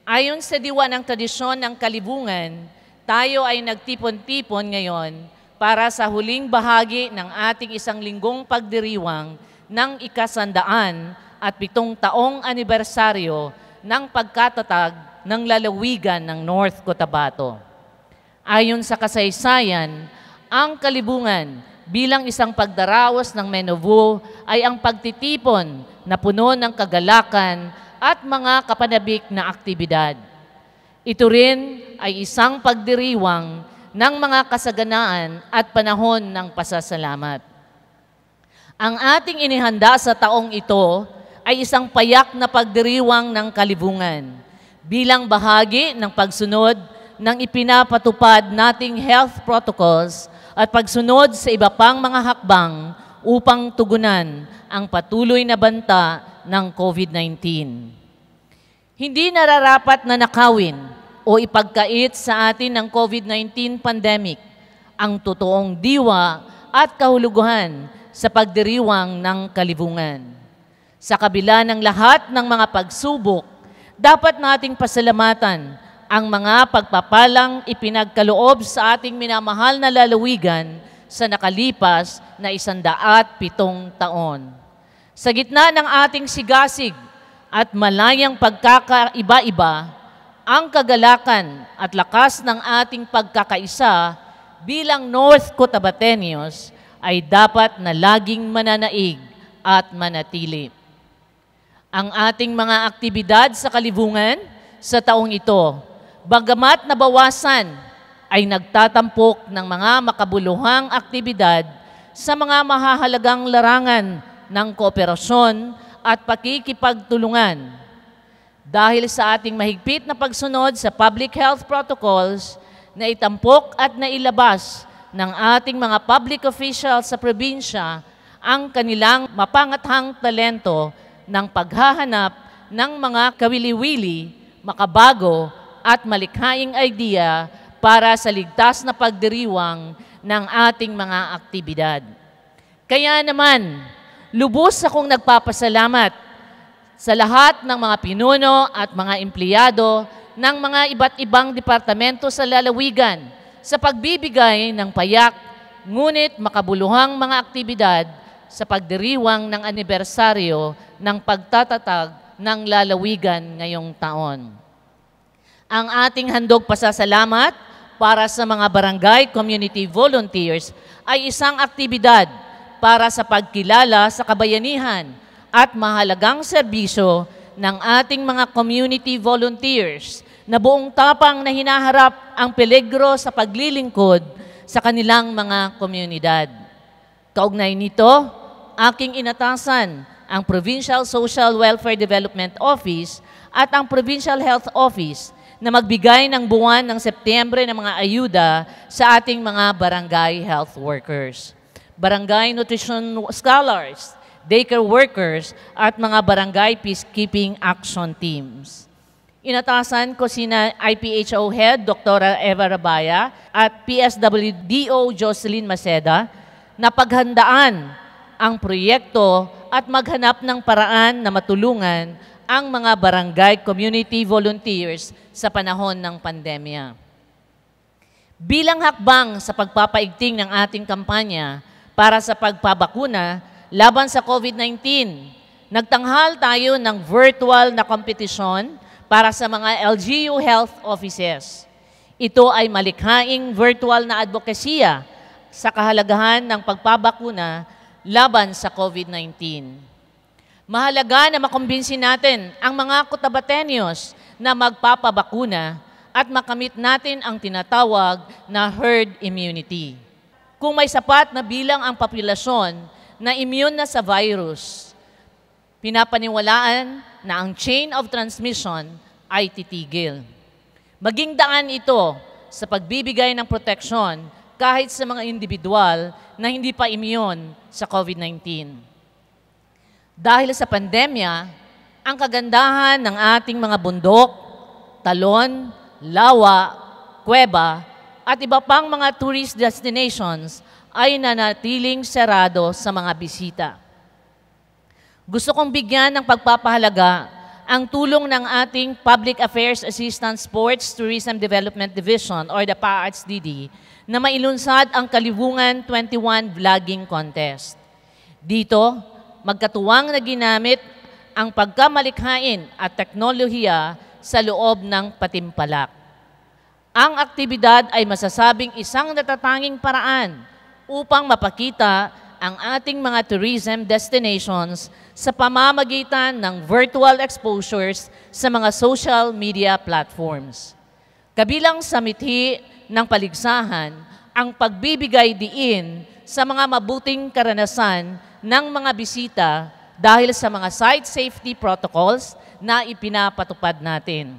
Ayon sa diwa ng tradisyon ng kalibungan, tayo ay nagtipon-tipon ngayon para sa huling bahagi ng ating isang linggong pagdiriwang ng ikasandaan at 7 taong anibersaryo ng pagkatatag ng lalawigan ng North Cotabato. Ayon sa kasaysayan, ang kalibungan bilang isang pagdaraos ng Menuvo ay ang pagtitipon na puno ng kagalakan at mga kapanabik na aktibidad. Ito rin ay isang pagdiriwang ng mga kasaganaan at panahon ng pasasalamat. Ang ating inihanda sa taong ito ay isang payak na pagdiriwang ng kalibungan bilang bahagi ng pagsunod ng ipinapatupad nating health protocols at pagsunod sa iba pang mga hakbang upang tugunan ang patuloy na banta ng COVID-19. Hindi nararapat na nakawin o ipagkait sa atin ng COVID-19 pandemic ang totoong diwa at kahulugan sa pagdiriwang ng kalibungan. Sa kabila ng lahat ng mga pagsubok, dapat nating pasalamatan ang mga pagpapalang ipinagkaloob sa ating minamahal na lalawigan sa nakalipas na 107 taon. Sa gitna ng ating sigasig at malayang pagkakaiba-iba, ang kagalakan at lakas ng ating pagkakaisa bilang North Cotabateños ay dapat na laging mananaig at manatili. Ang ating mga aktibidad sa kalibungan sa taong ito, bagamat nabawasan, ay nagtatampok ng mga makabuluhang aktibidad sa mga mahahalagang larangan ng kooperasyon at pakikipagtulungan. Dahil sa ating mahigpit na pagsunod sa public health protocols na itampok at nailabas ng ating mga public officials sa probinsya ang kanilang mapangathang talento ng paghahanap ng mga kawili-wili, makabago at malikhaing idea para sa ligtas na pagdiriwang ng ating mga aktibidad. Kaya naman, lubos akong nagpapasalamat sa lahat ng mga pinuno at mga empleyado ng mga iba't ibang departamento sa lalawigan sa pagbibigay ng payak, ngunit makabuluhang mga aktibidad sa pagdiriwang ng anibersaryo ng pagtatatag ng lalawigan ngayong taon. Ang ating handog pasasalamat para sa mga barangay community volunteers ay isang aktibidad para sa pagkilala sa kabayanihan at mahalagang serbisyo ng ating mga community volunteers na buong tapang na hinaharap ang peligro sa paglilingkod sa kanilang mga komunidad. Kaugnay nito, aking inatasan ang Provincial Social Welfare Development Office at ang Provincial Health Office na magbigay ng buwan ng Setyembre ng mga ayuda sa ating mga barangay health workers, barangay nutrition scholars, daycare workers, at mga barangay peacekeeping action teams. Inatasan ko sina IPHO Head Dr. Eva Rabaya at PSWDO Jocelyn Maceda na paghandaan ang proyekto at maghanap ng paraan na matulungan ang mga barangay community volunteers sa panahon ng pandemya. Bilang hakbang sa pagpapaigting ng ating kampanya para sa pagpabakuna laban sa COVID-19, nagtanghal tayo ng virtual na kompetisyon para sa mga LGU health offices. Ito ay malikhaing virtual na advokasya sa kahalagahan ng pagpabakuna laban sa COVID-19. Mahalaga na makumbinsi natin ang mga Cotabateños na magpapabakuna at makamit natin ang tinatawag na herd immunity. Kung may sapat na bilang ang populasyon na immune na sa virus, pinapaniwalaan na ang chain of transmission ay titigil. Maging daan ito sa pagbibigay ng proteksyon kahit sa mga individual na hindi pa immune sa COVID-19. Dahil sa pandemya, ang kagandahan ng ating mga bundok, talon, lawa, kuweba, at iba pang mga tourist destinations ay nanatiling sarado sa mga bisita. Gusto kong bigyan ng pagpapahalaga ang tulong ng ating Public Affairs Assistance Sports Tourism Development Division or the PAATSDD na mailunsad ang Kalibungan 21 Vlogging Contest. Dito, magkatuwang na ginamit ang pagkamalikhain at teknolohiya sa loob ng patimpalak. Ang aktibidad ay masasabing isang natatanging paraan upang mapakita ang ating mga tourism destinations sa pamamagitan ng virtual exposures sa mga social media platforms. Kabilang sa mithi ng paligsahan ang pagbibigay diin sa mga mabuting karanasan ng mga bisita dahil sa mga site safety protocols na ipinapatupad natin.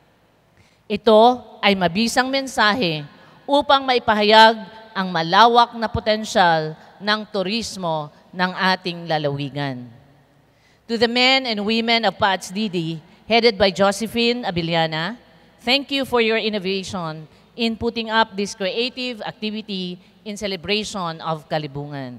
Ito ay mabisang mensahe upang maipahayag ang malawak na potensyal ng turismo ng ating lalawigan. To the men and women of PAATSDD, headed by Josephine Abiliana, thank you for your innovation in putting up this creative activity in celebration of Kalibungan.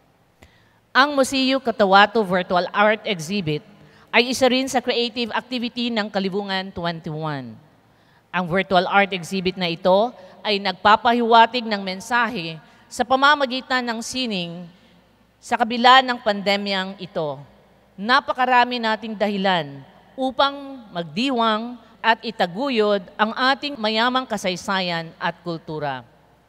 Ang Museo Cotabato Virtual Art Exhibit ay isa rin sa creative activity ng Kalibungan 21. Ang virtual art exhibit na ito ay nagpapahiwatig ng mensahe sa pamamagitan ng sining sa kabila ng pandemyang ito. Napakarami nating dahilan upang magdiwang at itaguyod ang ating mayamang kasaysayan at kultura.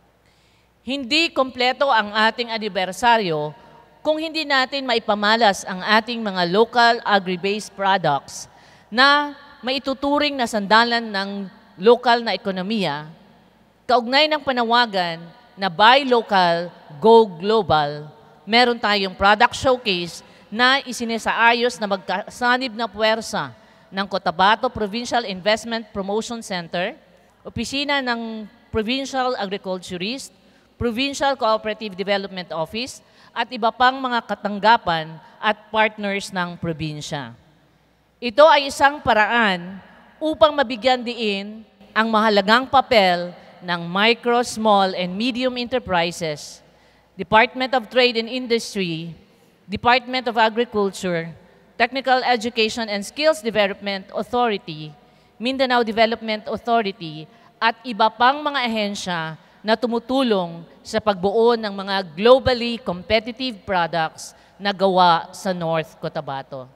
Hindi kompleto ang ating anibersaryo kung hindi natin maipamalas ang ating mga local agri-based products na maituturing na sandalan ng lokal na ekonomiya, kaugnay ng panawagan na Buy Local, Go Global, meron tayong product showcase na isinesaayos na magkasanib na puwersa ng Cotabato Provincial Investment Promotion Center, Opisina ng Provincial Agriculturist, Provincial Cooperative Development Office, at iba pang mga katanggapan at partners ng probinsya. Ito ay isang paraan upang mabigyan diin ang mahalagang papel ng micro, small, and medium enterprises, Department of Trade and Industry, Department of Agriculture, Technical Education and Skills Development Authority, Mindanao Development Authority, at iba pang mga ahensya na tumutulong sa pagbuo ng mga globally competitive products na gawa sa North Cotabato.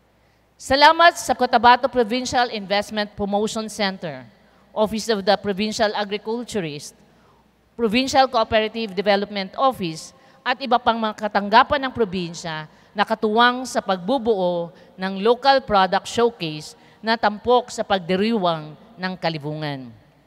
Salamat sa Cotabato Provincial Investment Promotion Center, Office of the Provincial Agriculturist, Provincial Cooperative Development Office, at iba pang mga katanggapan ng probinsya na katuwang sa pagbubuo ng local product showcase na tampok sa pagdiriwang ng Kalibungan.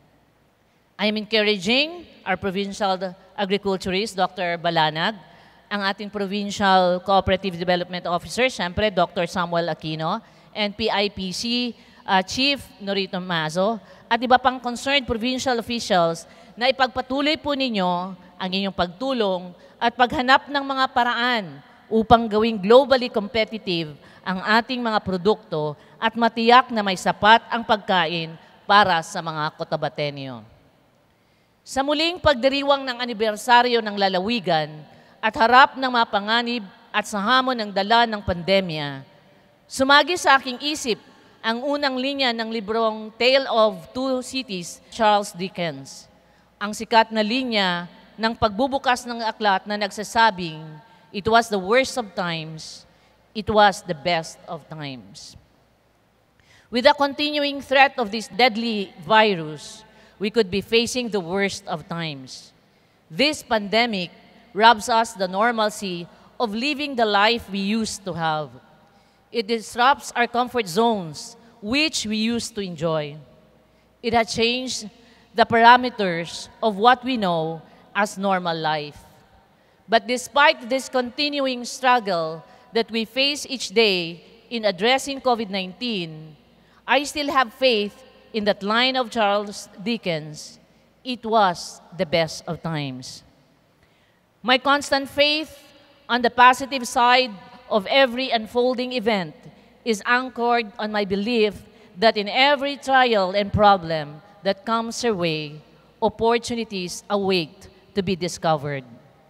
I am encouraging our Provincial Agriculturist, Dr. Balanag, ang ating Provincial Cooperative Development Officer, siyempre Dr. Samuel Aquino, and PIPC Chief Norito Mazo, at iba pang concerned provincial officials na ipagpatuloy po ninyo ang inyong pagtulong at paghanap ng mga paraan upang gawing globally competitive ang ating mga produkto at matiyak na may sapat ang pagkain para sa mga Cotabatenyo. Sa muling pagdiriwang ng anibersaryo ng lalawigan at harap ng mga panganib at sa hamon ng dala ng pandemya, sumagi sa aking isip ang unang linya ng librong Tale of Two Cities, Charles Dickens. Ang sikat na linya ng pagbubukas ng aklat na nagsasabing, "It was the worst of times, it was the best of times." With the continuing threat of this deadly virus, we could be facing the worst of times. This pandemic robs us the normalcy of living the life we used to have. It disrupts our comfort zones, which we used to enjoy. It has changed the parameters of what we know as normal life. But despite this continuing struggle that we face each day in addressing COVID-19, I still have faith in that line of Charles Dickens, "It was the best of times." My constant faith on the positive side of every unfolding event is anchored on my belief that in every trial and problem that comes our way, opportunities await to be discovered.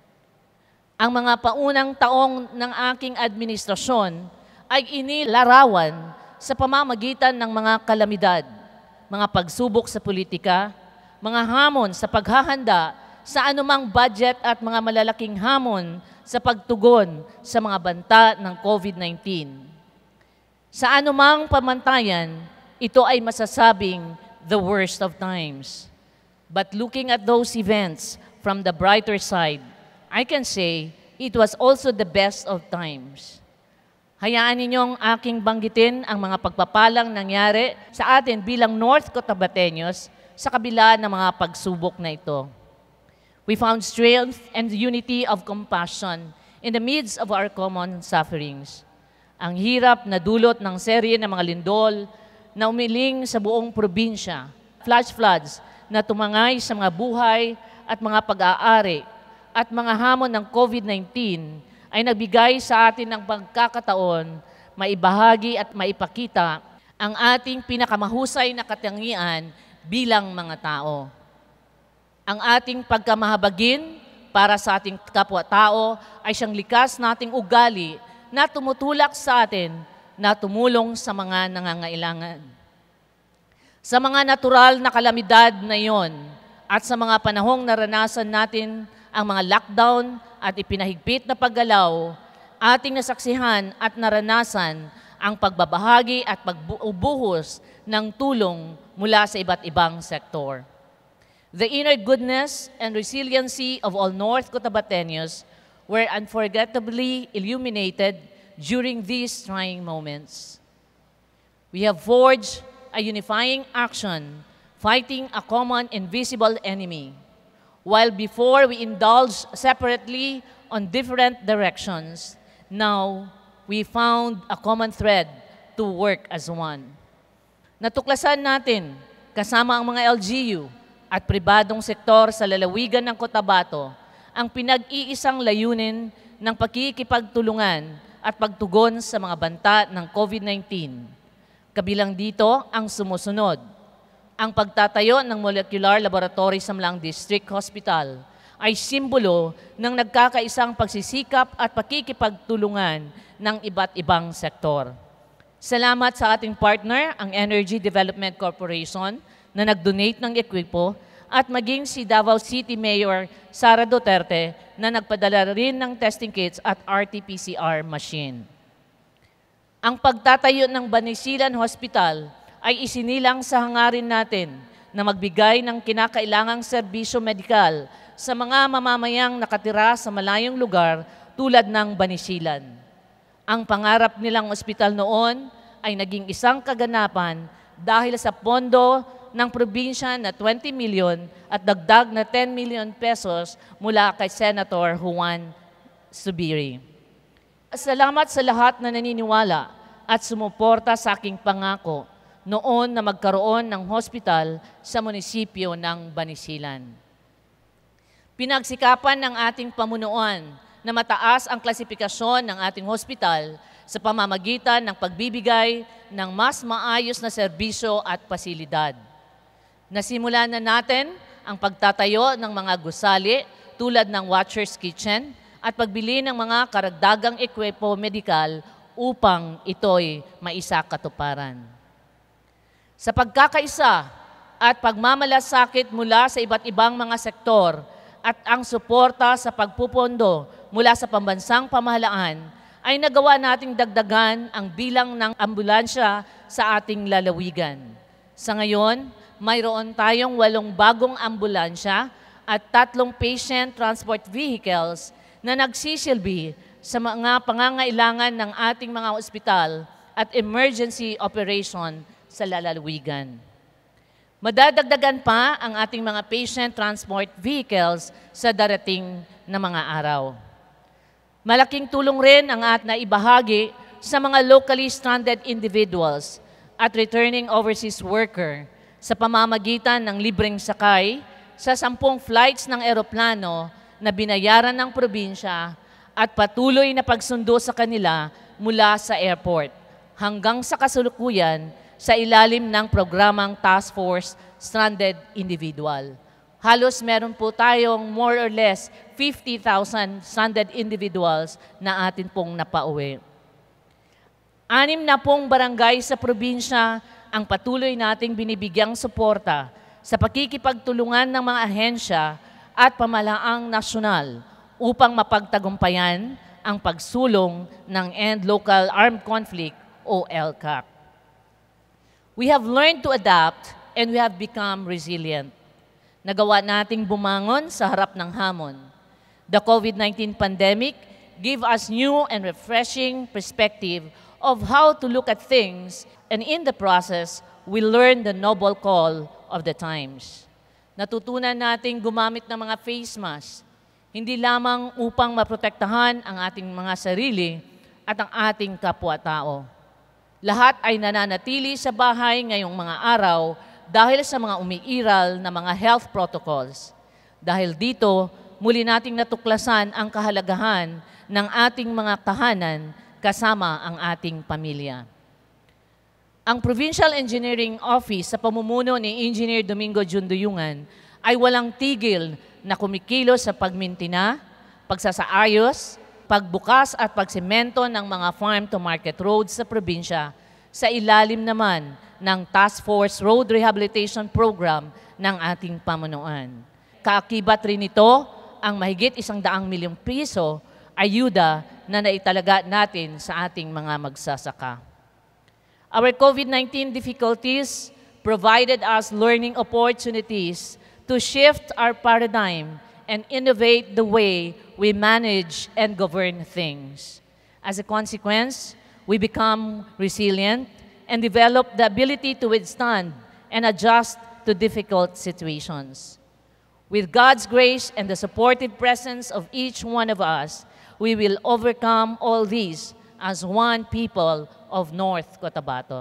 Ang mga paunang taong ng aking administrasyon ay inilarawan sa pamamagitan ng mga kalamidad, mga pagsubok sa politika, mga hamon sa paghahanda sa anumang budget at mga malalaking hamon sa pagtugon sa mga banta ng COVID-19. Sa anumang pamantayan, ito ay masasabing the worst of times. But looking at those events from the brighter side, I can say it was also the best of times. Hayaan ninyong aking banggitin ang mga pagpapalang nangyari sa atin bilang North Cotabateños sa kabila ng mga pagsubok na ito. We found strength and unity of compassion in the midst of our common sufferings. Ang hirap na dulot ng serye ng mga lindol na umiling sa buong probinsya, flash floods na tumangay sa mga buhay at mga pag-aari at mga hamon ng COVID-19 ay nagbigay sa atin ng pagkakataon maibahagi at maipakita ang ating pinakamahusay na katangian bilang mga tao. Ang ating pagkamahabagin para sa ating kapwa-tao ay siyang likas nating ugali na tumutulak sa atin na tumulong sa mga nangangailangan. Sa mga natural na kalamidad na iyon at sa mga panahong naranasan natin ang mga lockdown at ipinahigpit na paggalaw, ating nasaksihan at naranasan ang pagbabahagi at pagbubuhos ng tulong mula sa iba't ibang sektor. The inner goodness and resiliency of all North Cotabateños were unforgettably illuminated during these trying moments. We have forged a unifying action, fighting a common invisible enemy. While before we indulged separately on different directions, now we found a common thread to work as one. Natuklasan natin, kasama ang mga LGU at pribadong sektor sa lalawigan ng Cotabato, ang pinag-iisang layunin ng pakikipagtulungan at pagtugon sa mga banta ng COVID-19. Kabilang dito ang sumusunod: ang pagtatayo ng molecular laboratory sa Mlang District Hospital ay simbolo ng nagkakaisang pagsisikap at pakikipagtulungan ng iba't ibang sektor. Salamat sa ating partner, ang Energy Development Corporation, na nag-donate ng ekwipo, at maging si Davao City Mayor Sara Duterte na nagpadala rin ng testing kits at RT-PCR machine. Ang pagtatayo ng Banisilan Hospital ay isinilang sa hangarin natin na magbigay ng kinakailangang serbisyo medikal sa mga mamamayang nakatira sa malayong lugar tulad ng Banisilan. Ang pangarap nilang ospital noon ay naging isang kaganapan dahil sa pondo ng probinsya na 20 million at dagdag na 10 million pesos mula kay Senator Juan Zubiri. Salamat sa lahat na naniniwala at sumuporta sa aking pangako noon na magkaroon ng hospital sa munisipyo ng Banisilan. Pinagsikapan ng ating pamunuan na mataas ang klasifikasyon ng ating hospital sa pamamagitan ng pagbibigay ng mas maayos na serbisyo at pasilidad. Nasimulan na natin ang pagtatayo ng mga gusali tulad ng Watcher's Kitchen at pagbili ng mga karagdagang ekwipo medikal upang ito'y maisakatuparan. Sa pagkakaisa at pagmamalasakit mula sa iba't ibang mga sektor at ang suporta sa pagpupondo mula sa pambansang pamahalaan, ay nagawa nating dagdagan ang bilang ng ambulansya sa ating lalawigan. Sa ngayon, mayroon tayong 8 bagong ambulansya at 3 patient transport vehicles na nagsisilbi sa mga pangangailangan ng ating mga ospital at emergency operation sa lalawigan. Madadagdagan pa ang ating mga patient transport vehicles sa darating na mga araw. Malaking tulong rin ang naibahagi sa mga locally stranded individuals at returning overseas worker sa pamamagitan ng libreng sakay sa 10 flights ng eroplano na binayaran ng probinsya at patuloy na pagsundo sa kanila mula sa airport hanggang sa kasalukuyan sa ilalim ng programang Task Force Stranded Individual. Halos meron po tayong more or less 50,000 stranded individuals na atin pong napauwi. 60 barangay sa probinsya ang patuloy nating binibigyang suporta sa pakikipagtulungan ng mga ahensya at pamahalaang nasyonal upang mapagtagumpayan ang pagsulong ng End Local Armed Conflict o LCAC. We have learned to adapt and we have become resilient. Nagawa nating bumangon sa harap ng hamon. The COVID-19 pandemic gave us new and refreshing perspective of how to look at things, and in the process, we learned the noble call of the times. Natutunan nating gumamit ng mga face mask, hindi lamang upang maprotektahan ang ating mga sarili at ang ating kapwa-tao. Lahat ay nananatili sa bahay ngayong mga araw dahil sa mga umiiral na mga health protocols. Dahil dito, muli nating natuklasan ang kahalagahan ng ating mga tahanan kasama ang ating pamilya. Ang Provincial Engineering Office sa pamumuno ni Engineer Domingo Junduyungan ay walang tigil na kumikilos sa pagmintina, pagsasaayos, pagbukas at pagsemento ng mga farm-to-market roads sa probinsya sa ilalim naman ng Task Force Road Rehabilitation Program ng ating pamunuan. Kaakibat rin ito ang mahigit 100 milyong piso ayuda na naitalaga natin sa ating mga magsasaka. Our COVID-19 difficulties provided us learning opportunities to shift our paradigm and innovate the way we manage and govern things. As a consequence, we become resilient and develop the ability to withstand and adjust to difficult situations. With God's grace and the supportive presence of each one of us, we will overcome all these as one people of North Cotabato.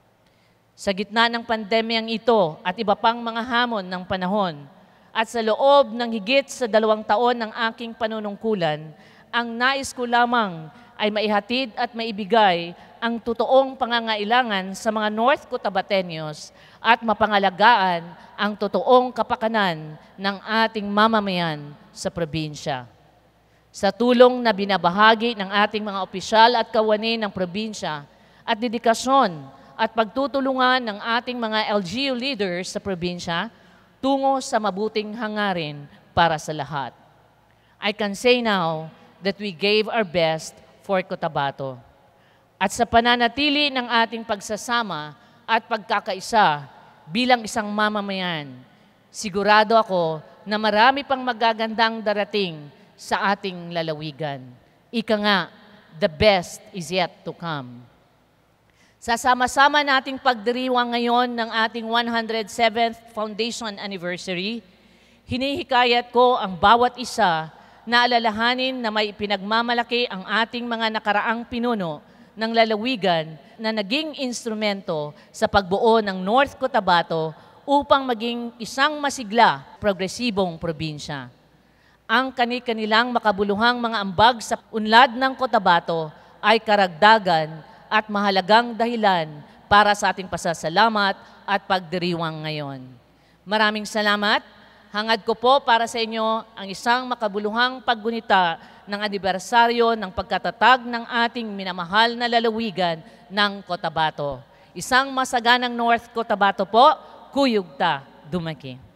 Sa gitna ng pandemyang ito at iba pang mga hamon ng panahon, at sa loob ng higit sa 2 taon ng aking panunungkulan, ang nais ko lamang ay maihatid at maibigay ang totoong pangangailangan sa mga North Cotabateños at mapangalagaan ang totoong kapakanan ng ating mamamayan sa probinsya. Sa tulong na binabahagi ng ating mga opisyal at kawani ng probinsya at dedikasyon at pagtutulungan ng ating mga LGU leaders sa probinsya tungo sa mabuting hangarin para sa lahat. I can say now that we gave our best for Cotabato. At sa pananatili ng ating pagsasama at pagkakaisa bilang isang mamamayan, sigurado ako na marami pang magagandang darating sa ating lalawigan. Ika nga, the best is yet to come. Sasama-sama nating pagdiriwang ngayon ng ating 107th Foundation Anniversary, hinihikayat ko ang bawat isa na alalahanin na may pinagmamalaki ang ating mga nakaraang pinuno ng lalawigan na naging instrumento sa pagbuo ng North Cotabato upang maging isang masigla, progresibong probinsya. Ang kani-kanilang makabuluhang mga ambag sa unlad ng Cotabato ay karagdagan at mahalagang dahilan para sa ating pasasalamat at pagdiriwang ngayon. Maraming salamat. Hangad ko po para sa inyo ang isang makabuluhang paggunita ng anibersaryo ng pagkatatag ng ating minamahal na lalawigan ng Cotabato. Isang masaganang North Cotabato po, kuyog ta, dumaki.